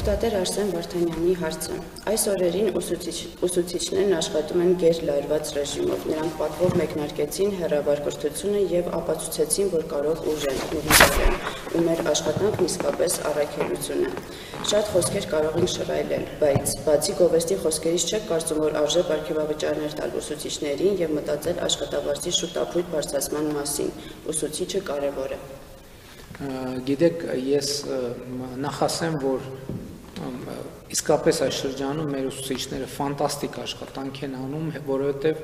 Օգտատեր Արսեն Վարդանյանի հարցը։ Այս օրերին ուսուցիչներն աշխատում են գերլարված ռեժիմով։ Նրանք պատվով մեկնարկեցին հեռավար կրթությունը եւ ապացուցեցին, որ կարող ուժեն ու մեր աշխատանքն իսկապես առաքելություն է։ Շատ խոսքեր կարող ենք շռայլել, բայց բացի գովեստի խոսքերից չեք կարծում, որ արժե պարգևավճարներ տալ ուսուցիչներին եւ մտածել աշխատավարձի շուտապույտ բարձրացման մասին։ Ուսուցիչը կարեւոր է։ Գիտեք, ես նախ ասեմ, որ իսկապես այս շրջանում մեր ուսուցիչները ֆանտաստիկ աշխատանք են անում, որովհետև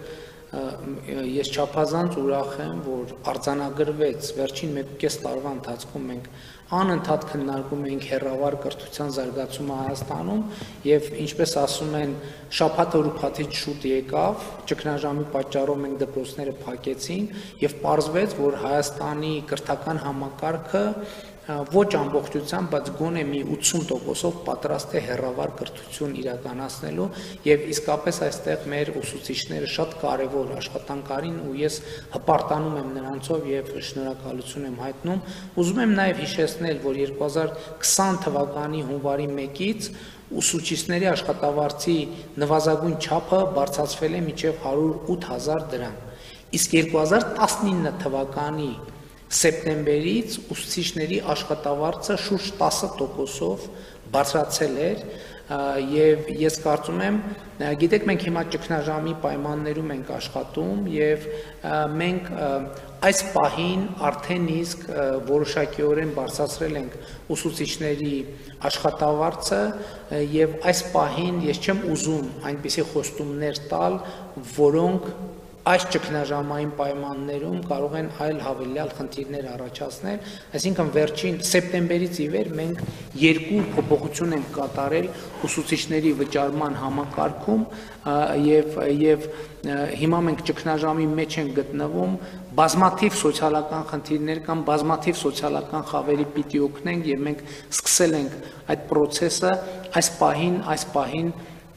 ես չափազանց ուրախ եմ, որ արձանագրվեց վերջին 1.5 տարվա ընթացքում մենք անընդհատ քննարկում ենք հեռավար կրթության զարգացումը Հայաստանում եւ ինչպես ասում են շաբաթը ուրբաթից շուտ եկավ, ճգնաժամի պատճառով մենք դպրոցները փակեցին եւ պարզվեց, որ Հայաստանի կրթական համակարգը ոչ ամբողջությամբ, բայց գոնե մի 80%-ով պատրաստ է հեռավար կրթություն իրականացնելու եւ իսկապես այստեղ մեր ուսուցիչները շատ կարեւոր աշխատանք արին ու ես հպարտանում եմ նրանցով եւ շնորհակալություն եմ հայտնում։ Ուզում եմ նաեւ հիշեցնել, որ 2020 թվականի հունվարի 1-ից ուսուցիչների աշխատավարձի նվազագույն չափը բարձրացվել է մինչեւ 108,000 դրամ։ Իսկ 2019 թվականի սեպտեմբերից ուսուցիչների աշխատավարձը շուրջ 10%-ով բարձրացել էր եւ ես կարծում եմ, գիտեք, մենք հիմա ճգնաժամի պայմաններում ենք աշխատում եւ մենք այս պահին արդեն իսկ որոշակիորեն բարձրացրել ենք ուսուցիչների աշխատավարձը եւ այս պահին ես չեմ ուզում այնպիսի խոստումներ տալ, որոնք այս ճգնաժամային պայմաններում կարող են այլ հավելյալ խնդիրներ առաջացնել, այսինքն վերջին սեպտեմբերից ի վեր մենք երկու փոփոխություն ենք կատարել ուսուցիչների վճարման համակարգում եւ հիմա մենք ճգնաժամի մեջ ենք գտնվում, բազմաթիվ սոցիալական խնդիրներ կամ բազմաթիվ սոցիալական խավերի պիտի օգնենք եւ մենք սկսել ենք այդ process-ը այս պահին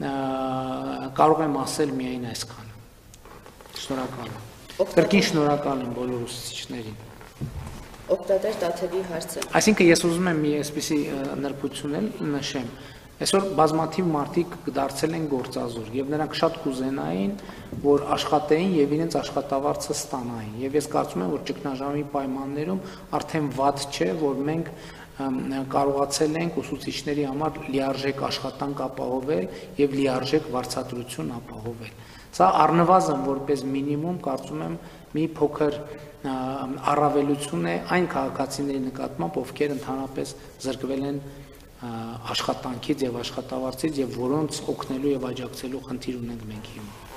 կարող եմ ասել միայն այսքան։ Շնորհակալ եմ։ Կրկին շնորհակալ եմ բոլոր ուսուցիչներին։ Օգտատեր Տաթևի հարցը։ Այսինքն ես ուզում եմ մի այսպիսի նրբություն նշեմ։ Այսօր բազմաթիվ մարդիկ դարձել են գործազուրկ եւ նրանք շատ կուզենային, որ աշխատեին եւ իրենց աշխատավարձը ստանային։ Եվ ես կարծում եմ, որ ճգնաժամի պայմաններում արդեն վատ չէ, որ մենք կարողացել ենք ուսուցիչների համար լիարժեք աշխատանք ապահովել եւ լիարժեք վարձատրություն ապահովել։ Սա առնվազն որպես մինիմում կարծում եմ մի փոքր առավելություն է այն քաղաքացիների նկատմամբ, ովքեր ընդհանրապես զրկվել են աշխատանքից եւ աշխատավարձից եւ որոնց օգնելու եւ աջակցելու խնդիր ունենք մենք հիմա։